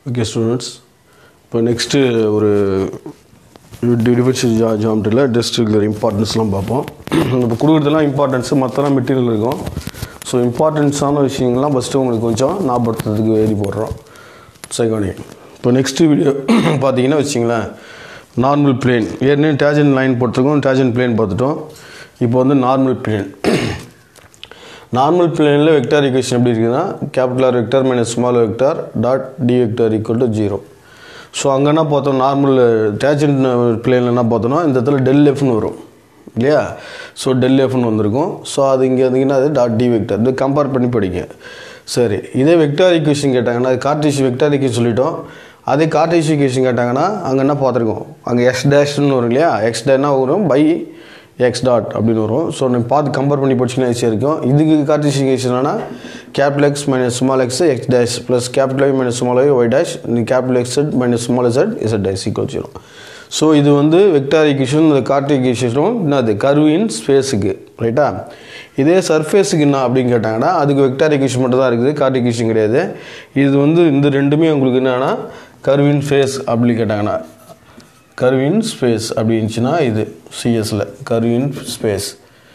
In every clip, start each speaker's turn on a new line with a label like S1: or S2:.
S1: Okay students, இப்போ next ஒரு differential geometryல just importanceலாம் பார்ப்போம். இப்போ கொடுக்கிறதுலாம் importance மற்றலாம் மெட்டீரியல் இருக்கும். ஸோ இம்பார்ட்டன்ஸான விஷயங்கள்லாம் ஃபஸ்ட்டு உங்களுக்கு கொஞ்சம் ஞாபகப்படுத்துறதுக்கு எழுதி போடுறோம். செகண்ட் இப்போ நெக்ஸ்ட் வீடியோ பார்த்தீங்கன்னா வச்சிங்களேன், நார்மல் பிளேன் ஏற்கனவே டேஜென்ட் லைன் போட்டிருக்கோம், டேஜென்ட் பிளேன் பார்த்துட்டோம். இப்போ வந்து நார்மல் பிளேன். நார்மல் பிளேனில் வெக்டார் ஈக்குவேஷன் எப்படி இருக்குதுன்னா, capital R vector minus small vector dot T vector equal to 0. So அங்கே என்ன பார்த்தோம், நார்மல் டேஜென்ட் பிளேனில் என்ன பார்த்தோம்னா இந்த இடத்துல டெல் எஃப்னு வரும் இல்லையா. ஸோ டெல் எஃப்னு வந்திருக்கும். ஸோ அது இங்கே இருந்தீங்கன்னா அது டாட் டி வெக்டார், இது கம்பேர் பண்ணி படிங்க. சரி, இதே வெக்டார் ஈக்குவேஷன் கேட்டாங்கன்னா அது கார்ட்டீசியன் வெக்டார் ஈக்குவேஷன் சொல்லிட்டோம். அதே கார்ட்டீசியன் ஈக்குவேஷன் கேட்டாங்கன்னா அங்கே என்ன பார்த்துருக்கோம், அங்கே எக்ஸ் டேஷ்னு வரும் இல்லையா. எக்ஸ் டேஷ்னா வரும் பை எக்ஸ் டாட் அப்படின்னு வரும். ஸோ நீங்கள் பார்த்து கம்பேர் பண்ணி படிச்சிங்கன்னா ஈஸியாக இருக்கும். இதுக்கு கார்ட்டீசியன் ஈக்குவேஷன்னா capital X minus small X X dash plus capital Y minus small Y Y dash capital X zed minus small Z Z dash equal 0. So இது வந்து வெக்டார் ஈக்குவேஷன், இந்த கார்ட்டீசியன் ஈக்குவேஷனும் என்னது கர்வ் இன் ஸ்பேஸுக்கு ரைட்டா. இதே சர்ஃபேஸுக்கு என்ன அப்படின்னு கேட்டாங்கன்னா அதுக்கு வெக்டார் ஈக்குவேஷன் மட்டும் தான் இருக்குது, கார்ட்டீசியன் ஈக்குவேஷன் கிடையாது. இது வந்து இந்த ரெண்டுமே உங்களுக்கு என்னன்னா கர்வ் இன் ஃபேஸ் அப்படி கேட்டாங்கன்னா கர்வ் இன் ஸ்பேஸ் அப்படி இருந்துச்சுன்னா இது சிஎஸில் கர்வ் இன் ஸ்பேஸ்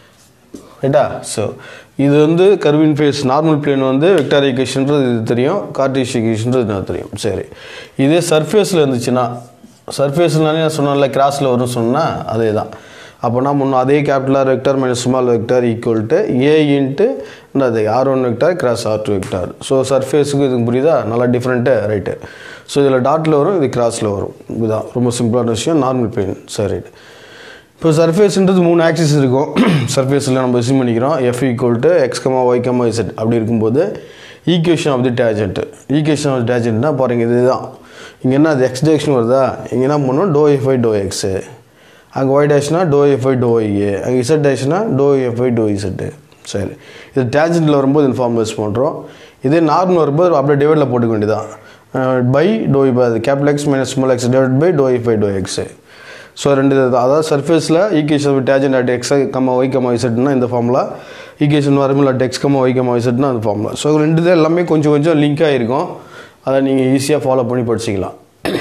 S1: ரைட்டா. ஸோ இது வந்து curve in face normal plane வந்து வெக்டார் ஈக்குவேஷன்றது இது தெரியும், கார்ட்டீசியன் ஈக்குவேஷன்றது இது தெரியும். சரி, இதே சர்ஃபேஸில் இருந்துச்சுன்னா, சர்ஃபேஸ்னாலே நான் சொன்னால கிராஸில் வரும்னு சொன்னால் அதே தான். அப்போனா முன்னே அதே capital R vector minus small vector equal to A into என்னது R1 vector cross R2 vector. So சர்ஃபேஸுக்கு இதுக்கு புரியுதா, நல்லா டிஃப்ரெண்ட்டு ரைட்டு. ஸோ இதில் டாட்டில் வரும், இது கிராஸில் வரும். இதுதான் ரொம்ப சிம்பிளான விஷயம் நார்மல் பிளேன். சரி ரைட்டு. இப்போ சர்ஃபேஸ்ன்றது 3 ஆக்சிஸ் இருக்கும். சர்ஃபேஸில் நம்ம அஸ்யூம் பண்ணிக்கிறோம் F equal to X comma Y comma Z அப்படி இருக்கும்போது equation of the tangent. Equation of டேஜென்ட்னா பாருங்கள் இதுதான். இங்கே என்ன அது எக்ஸ் டேஷ்னு வருதா, இங்கே என்ன பண்ணணும் do F Y do X, அங்கே ஒய் டேஷ்னா டோ எஃப் ஒய் டோ ஒய்ஏ, அங்கே இசட் டேஷ்னா do F Y do Z. சரி, இது டேஜென்ட்டில் வரும்போது இந்த ஃபார்ம் யூஸ் பண்ணுறோம். இதே நார்மல் வரும்போது அப்படியே டிவைடில் போட்டுக்க வேண்டியதான். பை டோ இப்போ அது capital X minus small X divide by to F Y do X. So ரெண்டு அதாவது சர்ஃபேஸில் equation tangent at X comma Y comma இசட்னா இந்த ஃபார்முலா, ஈக்குவேஷன் வரும்போது at X comma Y comma இசட்னா அந்த ஃபார்முலா. ஸோ ரெண்டு இது எல்லாமே கொஞ்சம் கொஞ்சம் லிங்க் ஆகிருக்கும், அதை நீங்கள் ஈஸியாக ஃபாலோ பண்ணி படிச்சிக்கலாம்.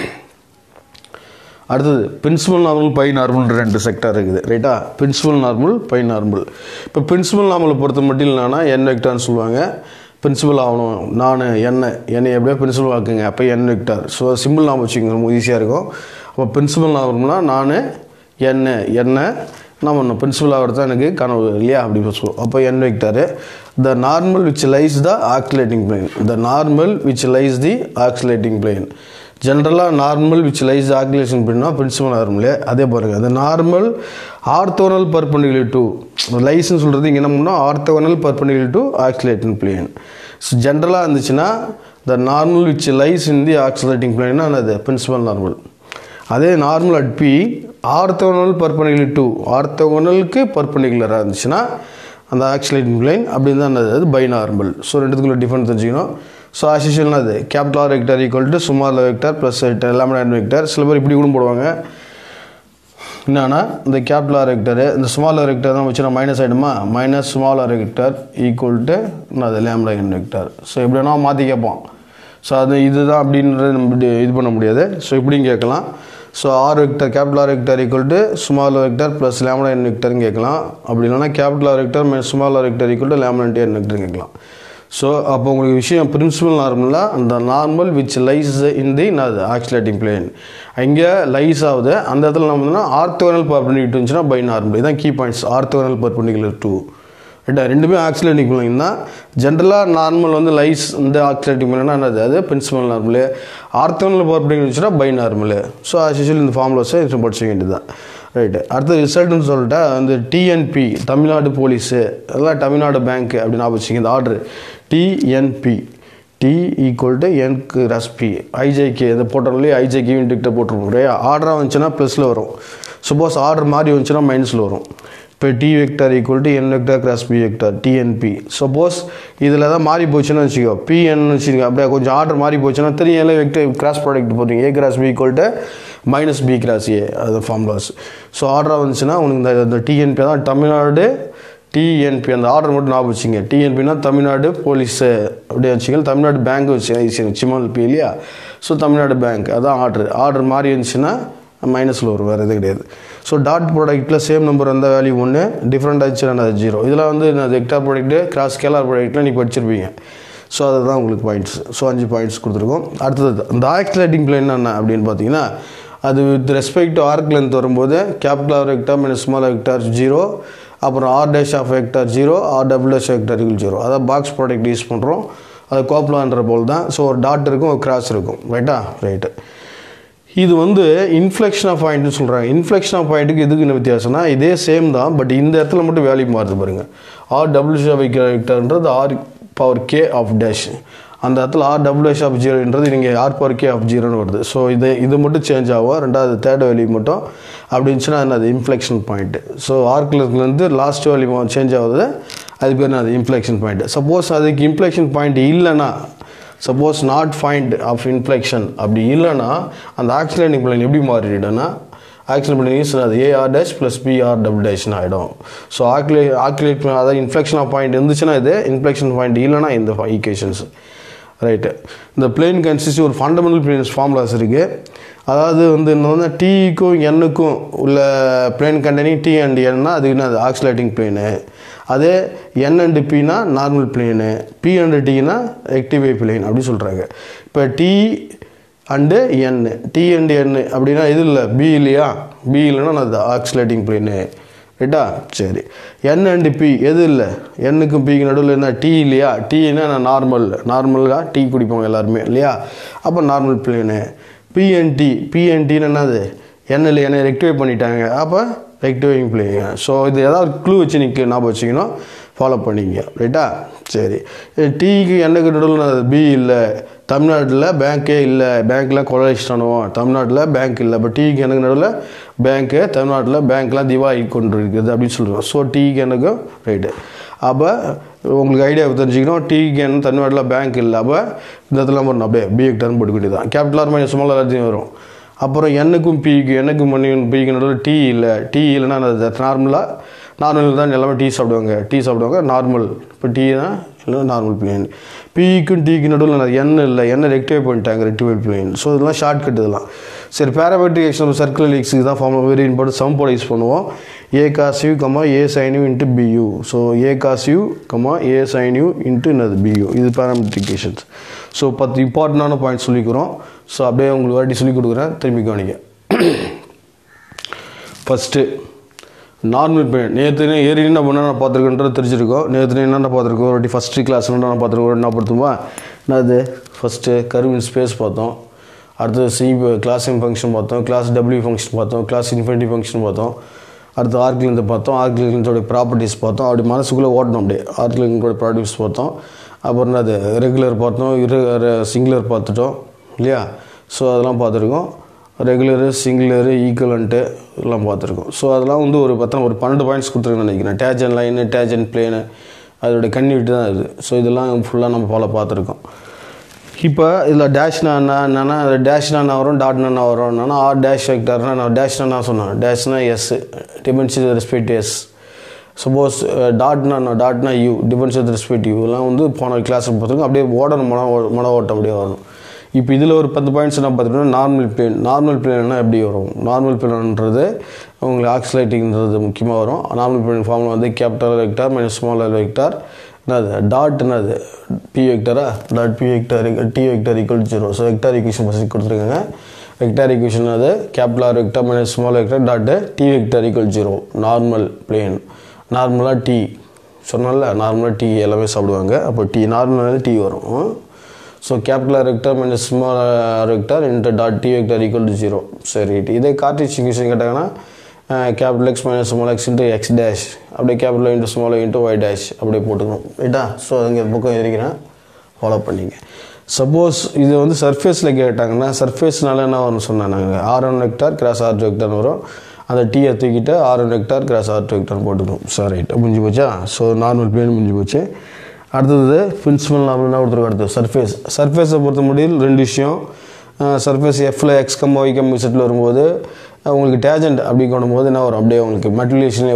S1: அடுத்தது பிரின்சிபல் நார்மல் பை நார்மல் ரெண்டு செக்டார் இருக்குது ரைட்டா. Principal normal binormal. இப்போ பிரின்சிபல் நார்மலை பொறுத்த மட்டும் இல்லைனா என் வெக்டார்னு சொல்லுவாங்க. பிரின்சிபல் ஆகணும் நான் என்னை எப்படியோ பிரின்சிபல் ஆக்குங்க, அப்போ என் வெக்டார். ஸோ சிம்பிள் நாம வச்சுக்கோங்க, ரொம்ப ஈஸியாக இருக்கும். அப்போ பிரின்சிபல் நார்மல்னா நான் என்ன நான் ஒன்று பிரின்சிபல் ஆகிறது தான் எனக்கு கனவு இல்லையா அப்படி சொல்லுவோம். அப்போ N vector. The normal which lies the osculating plane. The normal which lies the osculating plane. ஜென்ரலாக நார்மல் விச் லைஸ் ஆக்சிலேஷன் பிளேன்னா பிரின்சிபல் நார்மலே. அதே பாருங்கள், அந்த நார்மல் ஆர்த்தோனல் பர்பெண்டிகுலர் டு லைஸ்ன்னு சொல்கிறது இங்கே என்ன பண்ணால் orthogonal perpendicular to osculating plane. So ஜென்ரலாக இருந்துச்சுன்னா the normal which lies in the osculating பிளேன்னா அது பிரின்சிபல் நார்மல். அதே normal at P orthogonal perpendicular to ஆர்த்தோனலுக்கு பர்பெண்டிகுலராக இருந்துச்சுன்னா அந்த ஆக்சிலேட்டிங் பிளேன் அப்படின்னு தான் அது பை நார்மல். ஸோ ரெண்டுத்துக்குள்ள டிஃபரெண்ட் தெரிஞ்சுக்கணும். ஸோ ஆசிஷியல்னா அது capital R vector equal to small vector plus lambda n vector. சில பேர் இப்படி கூட போடுவாங்க, என்னன்னா இந்த கேபிட்டல் ஆர் வெக்டார் இந்த ஸ்மால் ஆர் வெக்டார் தான் வச்சுன்னா மைனஸ் ஆகிடுமா, minus small R vector equal to அது லாம்டா n வெக்டார். ஸோ எப்படின்னா மாற்றி கேட்போம். ஸோ அது இதுதான் அப்படின்றது நம்ம இது பண்ண முடியாது. ஸோ இப்படியும் கேட்கலாம். So R vector capital R vector equal to small vector plus lambda n வெக்டார்னு கேட்கலாம். அப்படி இல்லைனா capital R vector minus small R vector equal to lambda n vector கேட்கலாம். ஸோ அப்போ உங்களுக்கு விஷயம் பிரின்சிபல் நார்மலாக அந்த normal which lies in the osculating plane அங்கே லைஸ் ஆகுது. அந்த இடத்துல நம்ம வந்து ஆர்த்தோனல் பர்பெண்டிகுலர் இருந்துச்சுன்னா பை நார்மல். இதுதான் key points, orthogonal perpendicular to ரைட்டா. ரெண்டுமே ஆக்சிலேட்டிங் பிளேன் தான். ஜென்ரலாக நார்மல் வந்து லைஸ் இந்த ஆக்சிலேட்டிங் பிளேன்னா என்னது அது பிரின்சிபல் நார்மலு. ஆர்த்தோனல் பர்பெண்டிகுலர் இருந்துச்சுன்னா binormal. So as usual இந்த ஃபார்முலாஸை படிச்சுக்க வேண்டியது தான் ரைட்டு. அடுத்த ரிசல்ட்னு சொல்லிட்டா அந்த டிஎன்பி தமிழ்நாடு போலீஸு அதெல்லாம் தமிழ்நாடு பேங்க் அப்படின்னு வச்சுங்க. இந்த order TNB T equal to N cross B IJK இதை போட்டோம்லேயே ஐஜேகே இன்டிக்டர் போட்டுருவோம் ரையா. ஆர்டராக வந்துச்சுன்னா ப்ளஸில் வரும், சப்போஸ் ஆர்டர் மாதிரி வந்துச்சுன்னா மைனஸில் வரும். இப்போ T vector equal to N vector cross B vector TNB. Suppose இதில் தான் மாறி போச்சுன்னா வச்சுக்கோ பிஎன் வச்சுக்கோங்க, அப்படியே கொஞ்சம் ஆர்டர் மாறி போச்சுன்னா தெரியும் வெக்டர் கிராஸ் ப்ராடக்ட் போட்டுங்க A cross B equal to minus B cross A அது ஃபார்முலாஸ். ஸோ ஆர்டராக வந்துச்சுன்னா உனக்கு இந்த டிஎன்பி தான் தமிழ்நாடு டிஎன்பி அந்த ஆர்டர் மட்டும் ஞாபகம் வச்சுங்க. டிஎன்பினா தமிழ்நாடு போலீஸ் அப்படியே வச்சுங்க. தமிழ்நாடு பேங்க் வச்சு சிம்மல்பி இல்லையா? ஸோ தமிழ்நாடு பேங்க் அதான் ஆர்டர் மாறி இருந்துச்சுன்னா மைனஸில் வரும், வேறு எதுவும் கிடையாது. ஸோ டாட் ப்ராடக்ட்டில் சேம் நம்பர் வந்தால் வேல்யூ 1, டிஃப்ரெண்ட் ஆச்சுன்னா அது 0. இதெல்லாம் வந்து வெக்டார் ப்ராடக்ட்டு கிராஸ் ஸ்கேலார் ப்ராடக்ட்டில் நீங்கள் படிச்சிருப்பீங்க. ஸோ அதுதான் உங்களுக்கு பாயிண்ட்ஸ். ஸோ 5 பாயிண்ட்ஸ் கொடுத்துருக்கோம். அடுத்தது இந்த ஆக்சிலேட்டிங் பிளேன் என்ன அப்படின்னு பார்த்தீங்கன்னா, அது with respect to arc length வரும்போது capital R vector minus small vector 0, அப்புறம் R dash of vector 0, R double dash vector 0. அதான் பாக்ஸ் ப்ராடக்ட் யூஸ் பண்ணுறோம். அது கோப்லான்ற போல் தான். ஸோ ஒரு டாட் இருக்கும், ஒரு கிராஸ் இருக்கும், ரைட்டா? ரைட்டு. இது வந்து இன்ஃப்ளெக்ஷன் ஆஃப் பாயிண்ட்னு சொல்கிறாங்க. இன்ஃப்ளெக்ஷன் ஆஃப் பாயிண்ட்டுக்கு எதுக்கு என்ன வித்தியாசம்னா, இதே சேம் தான், பட் இந்த இடத்துல மட்டும் வேல்யூ மாறுது பாருங்கள். ஆர் டபுள் டேஷ் ஆஃப் வெக்டார்ன்றது R power K of dash, அந்த இடத்துல ஆர் டபுள் டேஷ் ஆஃப் 0ன்றது நீங்கள் ஆர் பவர் கே ஆஃப் 0ன்னு வருது. ஸோ இது மட்டும் சேஞ்ச் ஆகும். ரெண்டாவது தேர்ட் வேல்யூ மட்டும் அப்படி இருந்துச்சுன்னா அது இன்ஃப்ளெக்ஷன் பாயிண்ட்டு. ஸோ ஆர்க்லேருந்து லாஸ்ட் வேல்யூ சேஞ்ச் ஆகுது, அது பேர் அது இன்ஃப்ளெக்ஷன் பாயிண்ட்டு. சப்போஸ் அதுக்கு இன்ஃப்ளெக்ஷன் பாயிண்ட் இல்லைன்னா, suppose not find of inflection அப்படி இல்லைன்னா அந்த ஆக்சிலேட்டிங் பிளேன் எப்படி மாறிடுன்னா, ஆக்சிலேட்டிங் பிளேன் அது A R dash plus B R double டேஷ்னு ஆகிடும். ஸோ ஆக்சிலேட் பிளேன் அதாவது இன்ஃப்ளெக்ஷன் ஆஃப் பாயிண்ட் இருந்துச்சுன்னா இது, இன்ஃப்ளெக்ஷன் பாயிண்ட் இல்லைன்னா இந்த ஈக்குவேஷன்ஸ், ரைட்டு. இந்த பிளேன் கன்சிஸ்ட் ஒரு ஃபண்டமெண்டல் பிளேன்ஸ் ஃபார்முலாஸ் இருக்குது. அதாவது வந்து இன்னொன்று டிக்கும் என்னுக்கும் உள்ள பிளேன் கண்டெய்னிங் டி அண்ட் என்னா அது என்னது ஆக்சிலேட்டிங் பிளேனு. அதே என் அண்டு பினா நார்மல் பிளேனு, பி அண்டு டினா ரெக்டிஃபை பிளேன் அப்படி சொல்கிறாங்க. இப்போ T and N, T and N அப்படின்னா இது இல்லை, பி இல்லையா? பி இல்லைன்னா அது ஆக்சிலேட்டிங் பிளேனு, ரைட்டா? சரி. என் அண்டு பி எது இல்லை? என்னுக்கும் பிக்கு நடுவில் என்ன டி இல்லையா? டீனா நான் நார்மலாக டீ குடிப்போம் எல்லாருமே இல்லையா? அப்போ நார்மல் பிளேனு. பிஎன்டின்னு என்னது? என்எல் என்னை ரெக்டிஃபை பண்ணிட்டாங்க, அப்போ ரெக்டிஃபைங் பிளேங்க. ஸோ இது ஏதாவது க்ளூ வச்சு நீங்கள் ஞாபகம் வச்சிக்கணும், ஃபாலோ பண்ணிங்க, ரைட்டா? சரி. டீக்கு என்னக்கு நடுவில் பி இல்லை, தமிழ்நாட்டில் பேங்க்கே இல்லை, பேங்க்லாம் கொலைச்சிட்டானுவோம், தமிழ்நாட்டில் பேங்க் இல்லை. இப்போ டீக்கு எனக்கு நடுவில் பேங்க்கு, தமிழ்நாட்டில் பேங்க்லாம் திவாகி கொண்டு இருக்குது அப்படின்னு சொல்லுவோம். ஸோ டீக்கு எனக்கும் ரைட்டு. அப்போ உங்களுக்கு ஐடியா தெரிஞ்சுக்கணும், டீக்கு என்ன தமிழ்நாட்டில் பேங்க் இல்லை, அப்போ இந்த இடத்துல வரணும், அப்படியே பி வெக்டார்னு போட்டுக்க வேண்டியது. கேபிட்டல் ஆர் மைனஸ் ஸ்மால் எல்லாத்தையும் வரும். அப்புறம் என்னுக்கும் பிக்கு, எனக்கும் பிக்கு நடுவில் டீ இல்லைன்னா அது நார்மல் தான் எல்லாமே டீ சாப்பிடுவாங்க நார்மல். இப்போ டீ தான் இல்லை நார்மல் பிளேன். பிக்கும் டிக்கு நடுவில் என் இல்லை, என்ன ரெக்டிஃபை பண்ணிட்டாங்க, ரெக்டிஃபை பிளேன். ஸோ இதெல்லாம் ஷார்ட்கட் இதெல்லாம். சரி, பேராமெட்ரிக் எக்ஸாம்பிள் சர்க்குலர் எக்ஸுக்கு தான் ஃபார்ம் வெரி இம்பார்ட்டன்ட். சம் போட யூஸ் பண்ணுவோம். A cos U comma A sine U into பியூ. So A cos U comma A sine U into என்னது பியூ. இது பேராமெட்ரிக் எக்வேஷன்ஸ். ஸோ 10 இம்பார்ட்டண்டான பாயிண்ட்ஸ் சொல்லிக்கிறோம். ஸோ அப்படியே உங்களுக்கு வாட்டி சொல்லிக் கொடுக்குறேன், திரும்பி கவனிங்க. First normal plane. நேற்று என்ன பண்ண நான் பார்த்துருக்கேன்றது தெரிஞ்சிருக்கோம். நேற்று என்னென்ன பார்த்துருக்கோம், ஒரு வாட்டி ஃபஸ்ட்டு கிளாஸ் என்ன பார்த்துருக்கோம், என்ன படுத்துமா என்னது ஃபஸ்ட்டு கர்வ் இன் ஸ்பேஸ் பார்த்தோம். அடுத்தது கிளாஸ் ஃபங்க்ஷன் பார்த்தோம், கிளாஸ் டபிள்யூ ஃபங்க்ஷன் பார்த்தோம், கிளாஸ் இன்ஃபினிட்டி ஃபங்க்ஷன் பார்த்தோம். அடுத்து ஆர்க்லேருந்து பார்த்தோம், ஆர்க்லேருந்தோட ப்ராப்பர்ட்டிஸ் பார்த்தோம். அப்படி மனசுக்குள்ளே ஓட்டணும் அப்படியே. ஆர்க்லேருந்தோட ப்ராப்பர்ட்டிஸ் பார்த்தோம். அப்புறம் என்னது ரெகுலர் பார்த்தோம், சிங்குலர் பார்த்துட்டோம் இல்லையா? ஸோ அதெல்லாம் பார்த்துருக்கோம். ரெகுலரு, சிங்குலரு, ஈக்குவலண்ட்டு எல்லாம் பார்த்துருக்கோம். ஸோ அதெல்லாம் வந்து ஒரு 12 பாயிண்ட்ஸ் கொடுத்துருக்கேன்னு நினைக்கிறேன். டேஜன் லைனு, டேஜன் பிளேனு, அதோடைய கன்னிவிட்டி தான் இது. ஸோ இதெல்லாம் ஃபுல்லாக நம்ம ஃபாலோ பார்த்துருக்கோம். இப்போ இதில் டேஷ்னா என்னன்னா டேஷ்னா என்ன வரும், டாட்னா என்ன வரும் என்னன்னா ஆர் டேஷ் வெக்டார்னா நான் டேஷ்னா நான் சொன்னேன். டேஷ்னா S, depends with respect S. Suppose டாட்னா U, depends with respect U. இதெல்லாம் வந்து போன கிளாஸில் பார்த்துருக்கோம். அப்படியே ஓடணும், மன ஓட்டம் அப்படியே வரணும். இப்போ இதில் ஒரு 10 பாயிண்ட்ஸ் என்ன பார்த்துட்டோம்னா நார்மல் பிளேன்னா எப்படி வரும். நார்மல் பிளேன்ன்றது உங்களுக்கு ஆக்சிலேட்டிங்கிறது முக்கியமாக வரும். நார்மல் பிளேன் ஃபார்முலா வந்து capital vector minus small vector என்னது டாட் என்னது பி வெக்டாரா, dot P vector T vector equal 0. So vector equation first கொடுத்துருக்காங்க. வெக்டார் ஈக்குவேஷன் அது capital R vector minus small vector dot T vector equal 0. Normal plane, நார்மலாக T சொன்னால, நார்மலாக tea எல்லாமே சாப்பிடுவாங்க. அப்போ டீ நார்மலாக டீ வரும். So capital R vector minus small R vector into dot T vector equal 0. சரி, இதே கார்ட்டீசியன் ஈக்குவேஷன் கேட்டாங்கன்னா capital X minus small X into X dash, அப்படியே capital into small into Y dash அப்படியே போட்டுக்கணும், ரைட்டா? So இங்கே புக்கம் இருக்கிறேன், ஃபாலோ பண்ணிங்க. சப்போஸ் இது வந்து சர்ஃபேஸில் கேட்டாங்கன்னா சர்ஃபேஸ்னால என்ன வரும்னு சொன்னேன் நாங்கள், R1 வெக்டார் கிராஸ் R2 வெக்டார்னு வரும். அந்த டீயை தூக்கிட்டு R1 vector cross R2 vector போட்டுக்கணும். சார் ரைட், முடிஞ்சு போச்சா? ஸோ நார்மல் பிளேன் முடிஞ்சு போச்சு. அடுத்தது பிரின்சிபல் நார்மல்னா கொடுத்துருக்கோம். அடுத்தது சர்ஃபேஸை பொறுத்த முடியும் 2 விஷயம். சர்ஃபேஸ் எஃப்ல எக்ஸ் கம் ஒய் கம் இசட்டில் வரும்போது உங்களுக்கு டேஜெண்ட் அப்படி காணும்போது என்ன வரும், அப்படியே உங்களுக்கு மெட்டீரியலேஷனே வரும்.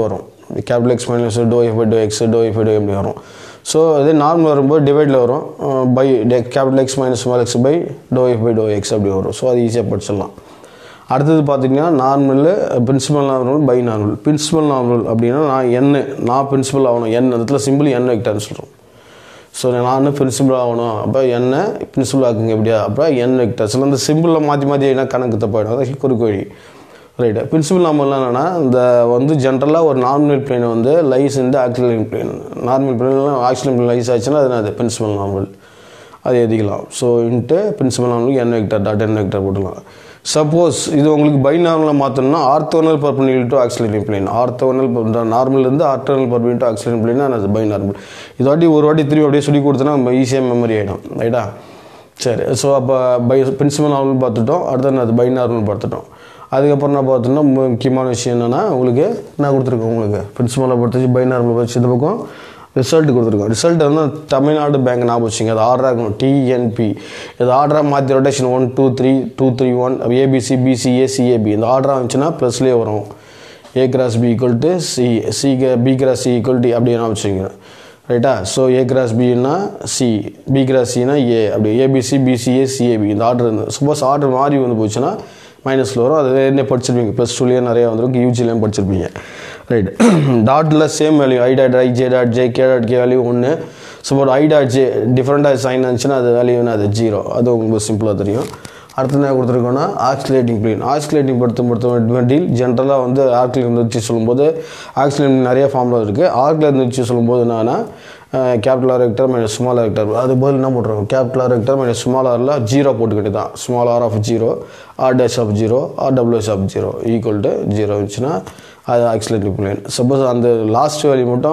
S1: கேபிட்டல் எக்ஸ் மைனஸ் டோ எஃப் பை டோ எக்ஸ் டோ எஃப் பை டோ எப்படி வரும். ஸோ இதே நார்மல் வரும்போது டிவைடில் வரும் by capital X minus small X by to F by டோ எக்ஸ் அப்படி வரும். ஸோ அது ஈஸியாக படிச்சிடலாம். அடுத்தது பார்த்திங்கன்னா normal principal normal binormal. Principal normal அப்படின்னா நான் பிரின்சிபல் ஆகணும் n இடத்துல சிம்பிள் n வெக்டர்னு சொல்கிறோம். ஸோ நான் பிரின்சிபல் ஆகணும் அப்போ என்ன பிரின்சிபல் ஆகுங்க எப்படியா அப்போ n வெக்டர் சில இந்த சிம்பிளில் மாற்றி என்ன கணக்கு தப்பாயிடும். அதான் குறுக்கு வழி ரைட்டு. பிரின்சிபல் நார்மல்லாம் என்னென்னா இந்த வந்து ஜென்ரலாக ஒரு நார்மல் பிளேன் வந்து லைஸ் இந்த ஆக்சிலரி பிளேன் நார்மல் பிளேன்லாம் ஆக்சிலரி பிளேன் லைஸ் ஆச்சுன்னா அது பிரின்சிபல் நார்மல் அது எழுதிக்கலாம். ஸோ இன்ட்டு பிரின்சிபல் நார்மலுக்கு n vector dot n vector போட்டுக்கலாம். சப்போஸ் இது உங்களுக்கு பை நார்மலாக மாற்றணும்னா orthogonal perpendicular to auxiliary plane நார்மலேருந்து orthogonal perpendicular to auxiliary plane அது பை நார்மல். ஒரு வாட்டி திரும்பி அப்படியே சொல்லி கொடுத்தோன்னா நம்ம ஈஸியாக மெமரி ஆகிடும் ரைட்டா. சரி. ஸோ அப்போ பிரின்சிபல் நார்மல் பார்த்துட்டோம். அடுத்து அது பை நார்மல் பார்த்துட்டோம். அதுக்கப்புறம் நான் பார்த்தோம்னா முக்கியமான விஷயம் என்னென்னா உங்களுக்கு என்ன கொடுத்துருக்கோம் உங்களுக்கு பிரின்சிபலை பொறுத்து பை நார்மல் வச்சு இந்த பக்கம் ரிசல்ட் கொடுத்துருக்கோம். ரிசல்ட் வந்து தமிழ்நாடு பேங்க் ஞாபகம் வச்சுங்க. அது ஆர்டராக இருக்கணும் டிஎன்பி. இது ஆர்டராக மாற்றி ரொட்டேஷன் 1 2 3 2 3 1 ஏபிசி பிசிஏ சிஏபி இந்த ஆர்டராக இருந்துச்சுன்னா ப்ளஸ்லேயே வரும். A cross B equal to C B cross C equal D அப்படி நான் வச்சுங்க ரைட்டா. ஸோ ஏ கிராஸ் பின்னா சி பி கிராஸ் சினா ஏ அப்படி ஏபிசி பிசிஏ சிஏபி இந்த ஆர்டர் இருந்தது. சப்போஸ் ஆர்டர் மாறி வந்து போச்சுன்னா மைனஸில் வரும். அது என்ன படிச்சிருப்பீங்க +2லேயே நிறையா வந்துடும் யூஜிலேயும் படிச்சிருப்பீங்க ரைட். டாட்டில் same value I dot I J dot J K dot K value 1. Suppose I dot J டிஃப்ரெண்ட்டாக சைன் இருந்துச்சுன்னா அது வேல்யூன்னா அது 0. அது உங்களுக்கு சிம்பிளாக தெரியும். அடுத்து என்ன கொடுத்துருக்கோன்னா ஆக்சிலேட்டிங் பிளேன். ஆக்சிலேட்டிங் பொறுத்த டீல் ஜென்ரலாக வந்து ஆர்க்கில் இருந்துச்சு சொல்லும்போது ஆக்சிலேட்டிங் நிறைய ஃபார்முலா இருக்குது. ஆர்க்கில் இருந்துச்சு சொல்லும்போது என்னன்னா capital R vector minus small R vector அது போல் என்ன போட்டுருக்கோம் capital R vector minus small ஆரில் 0 போட்டுக்கிட்டு தான் small R of 0 R dash of 0 R டபிள்யூஎஸ் ஆஃப் 0 ஈக்குவல் டு 0 இருந்துச்சுன்னா அது ஆக்சிலேட்டிங் பிளேன். சப்போஸ் அந்த லாஸ்ட் வேல்யூ மட்டும்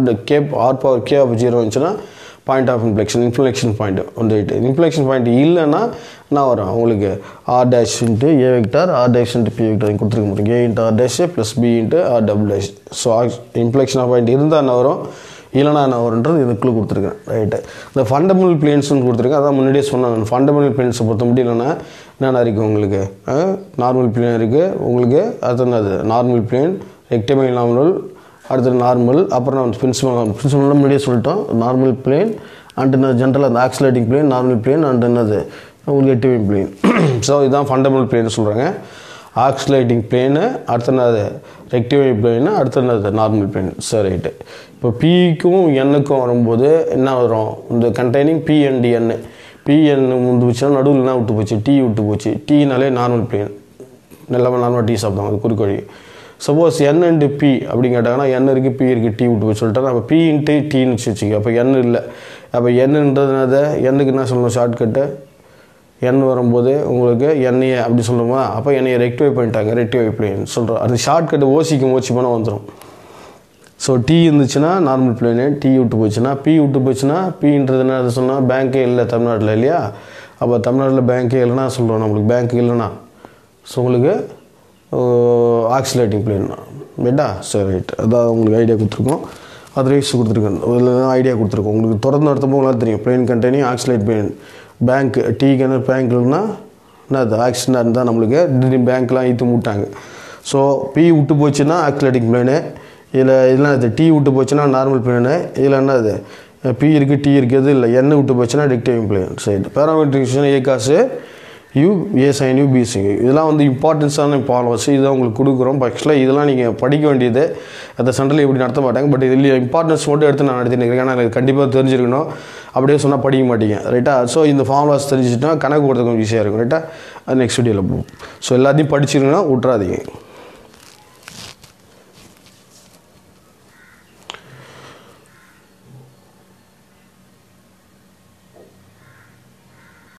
S1: ஆர் பவர் கே ஆஃப் 0 இருந்துச்சுன்னா பாயிண்ட் ஆஃப் இன்ஃப்ளெக்ஷன் பாயிண்ட் வந்துட்டு இன்ஃப்ளெக்ஷன் பாயிண்ட் இல்லைன்னா என்ன வரும் உங்களுக்கு R dash into A vector R dash into B vector கொடுத்துருக்க முடியும். A into R dash plus B into R double dash. So inflection point இருந்தால் என்ன வரும் இல்லைனா என்ன வரும்ன்றது இதுக்குள்ளே கொடுத்துருக்கேன் ரைட்டு. இந்த ஃபண்டமெண்டல் பிளேன்ஸ்னு கொடுத்துருக்கேன். அதான் முன்னாடியே சொன்னாங்க ஃபண்டமெண்டல் பிளேன்ஸை பொறுத்த மட்டும் இல்லைன்னா என்னென்ன இருக்குது உங்களுக்கு நார்மல் பிளேன் இருக்குது உங்களுக்கு அது நார்மல் பிளேன் ரெக்டாங்கிள் நார்மல் அடுத்தது நார்மல் அப்புறம் நான் பிரின்சிபல் முன்னாடியே சொல்லிட்டோம் நார்மல் பிளேன் அண்ட் என்ன ஜென்ரலாக அந்த osculating plane normal plane and என்னது உங்களுக்கு ரெக்டாங்கிள் பிளேன். ஸோ இதுதான் ஃபண்டமெண்டல் பிளேன் சொல்கிறாங்க. ஆக்சிலேட்டிங் பிளேனு அடுத்த என்னது ரெக்டாங்கிள் பிளேனு அடுத்த என்னது நார்மல் பிளேன். சரி ரைட்டு. இப்போ பிக்கும் எண்ணுக்கும் வரும்போது என்ன வரும் இந்த containing B and N BN வந்து வச்சுன்னா நடுவில் என்ன விட்டு போச்சு டி விட்டு போச்சு. டீனாலே நார்மல் பிளேன் எல்லாமே நார்மலாக டீ சாப்பிடுவாங்க அது குறுக்கு வழி. சப்போஸ் என் அண்டு பி அப்படின்னு கேட்டாங்கன்னா என் இருக்குது பி இருக்குது டி விட்டு போய் சொல்லிட்டா நம்ம பி இன்ட்டு டீன்னு வச்சுக்கோங்க. அப்போ என் இல்லை. அப்போ என்னன்றதுனால எண்ணுக்கு என்ன சொல்லணும் ஷார்ட்கட்டு என் வரும்போது உங்களுக்கு என்ஏ அப்படி சொல்லுமா அப்போ என்னையை ரெக்டிஃபை பண்ணிட்டாங்க ரெக்டிஃபை பிளேன் சொல்கிறோம். அது ஷார்ட்கட்டு ஓசி பண்ணால் வந்துடும். ஸோ டி இருந்துச்சுன்னா நார்மல் பிளேனு டி விட்டு போச்சுன்னா பின்றது என்ன அது சொன்னால் பேங்க்கே இல்லை தமிழ்நாட்டில் இல்லையா. அப்போ தமிழ்நாட்டில் பேங்க்கே இல்லைன்னா சொல்கிறோம் நம்மளுக்கு பேங்க் இல்லைன்னா ஸோ உங்களுக்கு ஆக்சிலேட்டிங் பிளேன் ரைட்டா. சரி ரைட். அதான் உங்களுக்கு ஐடியா கொடுத்துருக்கோம் அதர்வைஸ் கொடுத்துருக்கேன் ஐடியா கொடுத்துருக்கோம் உங்களுக்கு தொடர்ந்து நடத்தப்போ உங்களுக்கு தெரியும் பிளேன் கண்டெய்னிங் ஆக்சிலேட் பிளேன் பேங்க் டீக்கான பேங்க்லன்னா என்ன அது ஆக்சிடென்ட் இருந்தால் நம்மளுக்கு திடீர்னு பேங்க்லாம் ஈத்து மூட்டாங்க. ஸோ பி விட்டு போச்சுன்னா ஆக்சிலேட்டிங் பிளேனு இதில் அது டி விட்டு போச்சுன்னா நார்மல் பிளேனு இதில் என்ன அது பி இருக்குது டி இருக்குது இல்லை எண்ணெய் விட்டு போச்சுன்னா ரெக்டாங்கிள் பிளேன். சரி parametric A cos U A sine U B sine இதெல்லாம் வந்து இம்பார்ட்டன்ஸான ஃபார்முலாஸ் இதான் உங்களுக்கு கொடுக்குறோம். ஆக்சுவலாக இதெல்லாம் நீங்கள் படிக்க வேண்டியது அந்த சென்டரில் இப்படி நடத்த மாட்டாங்க. பட் இதில் இம்பார்ட்டன்ஸ் மட்டும் எடுத்து நான் நடத்திட்டு இருக்கேன். ஏன்னா எனக்கு கண்டிப்பாக தெரிஞ்சிருக்கணும் அப்படியே சொன்னால் படிக்க மாட்டீங்க ரைட்டா. ஸோ இந்த ஃபார்முலாஸ் தெரிஞ்சுட்டுனா கணக்கு போடுறது கொஞ்சம் ஈஸியாக இருக்கும் ரைட்டா. அது நெக்ஸ்ட் வீடியோவில் போகும். ஸோ எல்லாத்தையும் படிச்சிருங்கன்னா விட்றாதீங்க.